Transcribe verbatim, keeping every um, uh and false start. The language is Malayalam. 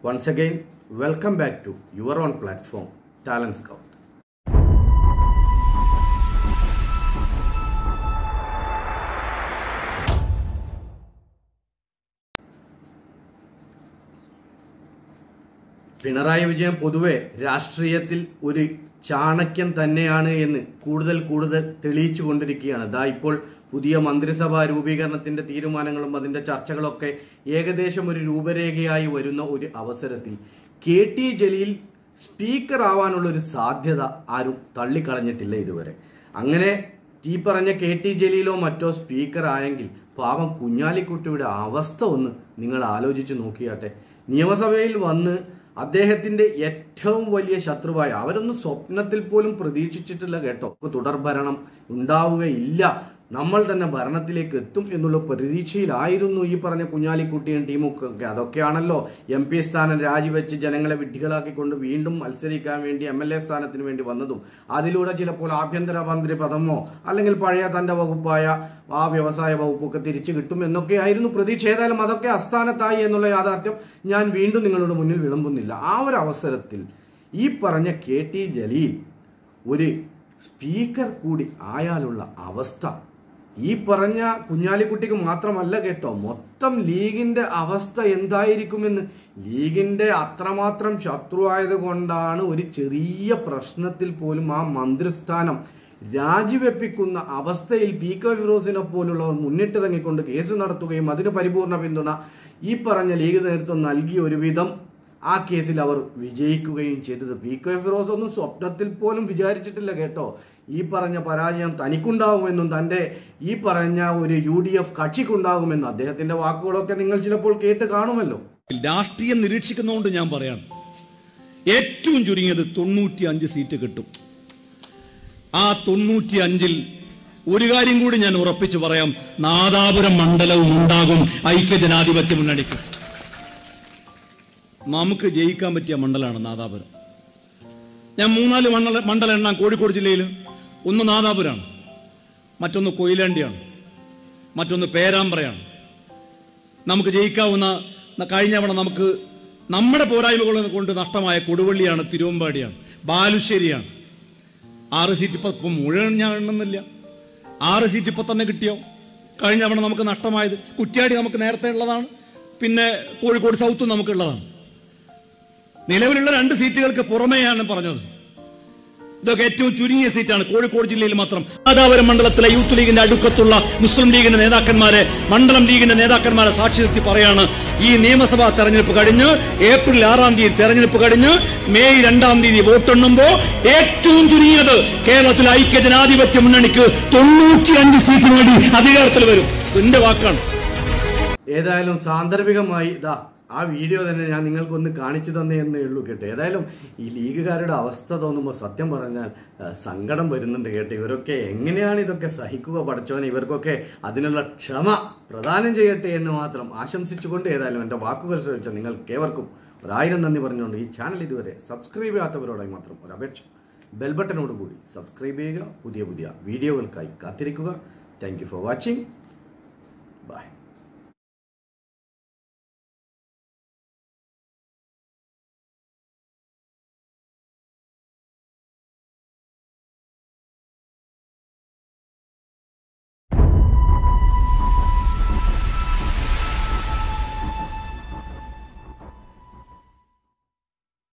Once again, welcome back to your own platform, Talent Scout. Pinarayi Vijayan പൊതുവെ രാഷ്ട്രീയത്തിൽ ഒരു ചാണക്യൻ തന്നെയാണ് എന്ന് കൂടുതൽ കൂടുതൽ തെളിയിച്ചു കൊണ്ടിരിക്കുകയാണ്. ദാ ഇപ്പോൾ പുതിയ മന്ത്രിസഭാ രൂപീകരണത്തിന്റെ തീരുമാനങ്ങളും അതിന്റെ ചർച്ചകളൊക്കെ ഏകദേശം ഒരു രൂപരേഖയായി വരുന്ന ഒരു അവസരത്തിൽ കെ ടി ജലീൽ സ്പീക്കർ ആവാനുള്ള ഒരു സാധ്യത ആരും തള്ളിക്കളഞ്ഞിട്ടില്ല ഇതുവരെ. അങ്ങനെ ഈ പറഞ്ഞ കെ ടി ജലീലോ മറ്റോ സ്പീക്കർ ആയെങ്കിൽ പാവം കുഞ്ഞാലിക്കുട്ടിയുടെ അവസ്ഥ ഒന്ന് നിങ്ങൾ ആലോചിച്ച് നോക്കിയാട്ടെ. നിയമസഭയിൽ വന്ന് അദ്ദേഹത്തിന്റെ ഏറ്റവും വലിയ ശത്രുവായ അവരൊന്നും സ്വപ്നത്തിൽ പോലും പ്രതീക്ഷിച്ചിട്ടില്ല കേട്ടോ, തുടർഭരണം ഉണ്ടാവുകയില്ല, നമ്മൾ തന്നെ ഭരണത്തിലേക്ക് എത്തും എന്നുള്ള പ്രതീക്ഷയിലായിരുന്നു ഈ പറഞ്ഞ കുഞ്ഞാലിക്കുട്ടിയും ടീമൊക്കെ. അതൊക്കെയാണല്ലോ എം പി സ്ഥാനം രാജിവെച്ച് ജനങ്ങളെ വിഡ്ഢികളാക്കിക്കൊണ്ട് വീണ്ടും മത്സരിക്കാൻ വേണ്ടി എം എൽ എ സ്ഥാനത്തിന് വേണ്ടി വന്നതും അതിലൂടെ ചിലപ്പോൾ ആഭ്യന്തര മന്ത്രി പദമോ അല്ലെങ്കിൽ പഴയ തന്റെ വകുപ്പായ ആ വ്യവസായ വകുപ്പൊക്കെ തിരിച്ചു കിട്ടും എന്നൊക്കെ ആയിരുന്നു പ്രതീക്ഷ. ഏതായാലും അതൊക്കെ അസ്ഥാനത്തായി എന്നുള്ള യാഥാർത്ഥ്യം ഞാൻ വീണ്ടും നിങ്ങളുടെ മുന്നിൽ വിളമ്പുന്നില്ല. ആ ഒരു അവസരത്തിൽ ഈ പറഞ്ഞ കെ ടി ജലീൽ ഒരു സ്പീക്കർ കൂടി ആയാലുള്ള അവസ്ഥ ഈ പറഞ്ഞ കുഞ്ഞാലിക്കുട്ടിക്ക് മാത്രമല്ല കേട്ടോ, മൊത്തം ലീഗിന്റെ അവസ്ഥ എന്തായിരിക്കുമെന്ന്. ലീഗിന്റെ അത്രമാത്രം ശത്രുവായത് കൊണ്ടാണ് ഒരു ചെറിയ പ്രശ്നത്തിൽ പോലും ആ മന്ത്രിസ്ഥാനം രാജിവെപ്പിക്കുന്ന അവസ്ഥയിൽ പി കെ ഫിറോസിനെ പോലുള്ളവർ മുന്നിട്ടിറങ്ങിക്കൊണ്ട് കേസ് നടത്തുകയും അതിന് പരിപൂർണ പിന്തുണ ഈ പറഞ്ഞ ലീഗ് നേതൃത്വം നൽകിയ ഒരുവിധം ആ കേസിൽ അവർ വിജയിക്കുകയും ചെയ്തത്. പി കെ ഫിറോസ് ഒന്നും സ്വപ്നത്തിൽ പോലും വിചാരിച്ചിട്ടില്ല കേട്ടോ ഈ പറഞ്ഞ പരാജയം തനിക്കുണ്ടാകുമെന്നും തന്റെ ഈ പറഞ്ഞ ഒരു യു ഡി എഫ് കക്ഷിക്കുണ്ടാകുമെന്നും. അദ്ദേഹത്തിന്റെ വാക്കുകളൊക്കെ നിങ്ങൾ ചിലപ്പോൾ കേട്ട് കാണുമല്ലോ. രാഷ്ട്രീയം നിരീക്ഷിക്കുന്നതുകൊണ്ട് ഞാൻ പറയാം, ഏറ്റവും ചുരുങ്ങിയത് തൊണ്ണൂറ്റി അഞ്ച് സീറ്റ് കിട്ടും. ആ തൊണ്ണൂറ്റി അഞ്ചിൽ ഒരു കാര്യം കൂടി ഞാൻ ഉറപ്പിച്ചു പറയാം, നാദാപുരം മണ്ഡലവും ഉണ്ടാകും ഐക്യജനാധിപത്യ മുന്നണിക്ക്. നമുക്ക് ജയിക്കാൻ പറ്റിയ മണ്ഡലമാണ് നാദാപുരം. ഞാൻ മൂന്നാല് മണ്ഡല മണ്ഡലം എണ്ണാം കോഴിക്കോട് ജില്ലയിൽ. ഒന്ന് നാദാപുരമാണ്, മറ്റൊന്ന് കൊയിലാണ്ടിയാണ്, മറ്റൊന്ന് പേരാമ്പ്രയാണ്. നമുക്ക് ജയിക്കാവുന്ന കഴിഞ്ഞ തവണ നമുക്ക് നമ്മുടെ പോരായ്മകൾ കൊണ്ട് നഷ്ടമായ കൊടുവള്ളിയാണ്, തിരുവമ്പാടിയാണ്, ബാലുശ്ശേരിയാണ്. ആറ് സീറ്റ് ഇപ്പം മുഴുവൻ ഞാൻ എണ്ണുന്നില്ല. ആറ് സീറ്റ് ഇപ്പം തന്നെ കിട്ടിയോ? കഴിഞ്ഞ തവണ നമുക്ക് നഷ്ടമായത് കുറ്റ്യാടി നമുക്ക് നേരത്തെ ഉള്ളതാണ്, പിന്നെ കോഴിക്കോട് സൗത്തും നമുക്കുള്ളതാണ്. നിലവിലുള്ള രണ്ട് സീറ്റുകൾക്ക് പുറമെയാണ് പറഞ്ഞത്. ഇതൊക്കെ ഏറ്റവും ചുരുങ്ങിയ സീറ്റാണ് കോഴിക്കോട് ജില്ലയിൽ മാത്രം. നാദാപുരം മണ്ഡലത്തിലെ യൂത്ത് ലീഗിന്റെ അടുക്കത്തുള്ള മുസ്ലിം ലീഗിന്റെ നേതാക്കന്മാരെ, മണ്ഡലം ലീഗിന്റെ നേതാക്കന്മാരെ സാക്ഷി നിർത്തി പറയാണ്, ഈ നിയമസഭാ തെരഞ്ഞെടുപ്പ് കഴിഞ്ഞ് ഏപ്രിൽ ആറാം തീയതി തെരഞ്ഞെടുപ്പ് കഴിഞ്ഞ് മെയ് രണ്ടാം തീയതി വോട്ടെണ്ണുമ്പോ ഏറ്റവും ചുരുങ്ങിയത് കേരളത്തിലെ ഐക്യജനാധിപത്യ മുന്നണിക്ക് തൊണ്ണൂറ്റി അഞ്ച് സീറ്റ് നേടി അധികാരത്തിൽ വരും. എന്റെ വാക്കാണ്. ഏതായാലും സാന്ദർഭികമായി ഇതാ ആ വീഡിയോ തന്നെ ഞാൻ നിങ്ങൾക്കൊന്ന് കാണിച്ചു തന്നേ എന്നേ ഉള്ളൂ കേട്ടോ. ഏതായാലും ഈ ലീഗുകാരുടെ അവസ്ഥ തോന്നുമ്പോൾ സത്യം പറഞ്ഞാൽ സങ്കടം വരുന്നുണ്ട് കേട്ടോ. ഇവരൊക്കെ എങ്ങനെയാണ് ഇതൊക്കെ സഹിക്കുക പഠിച്ചോനെ? ഇവർക്കൊക്കെ അതിനുള്ള ക്ഷമ പ്രദാനം ചെയ്യട്ടെ എന്ന് മാത്രം ആശംസിച്ചുകൊണ്ട് ഏതായാലും എൻ്റെ വാക്കുകൾ ശ്രമിച്ച നിങ്ങൾക്ക് ഏവർക്കും ഒരായിരം നന്ദി പറഞ്ഞുകൊണ്ട് ഈ ചാനൽ ഇതുവരെ സബ്സ്ക്രൈബ് ചെയ്യാത്തവരോടായി മാത്രം ഒരു അപേക്ഷ, ബെൽബട്ടനോട് കൂടി സബ്സ്ക്രൈബ് ചെയ്യുക. പുതിയ പുതിയ വീഡിയോകൾക്കായി കാത്തിരിക്കുക. Thank you for watching. By.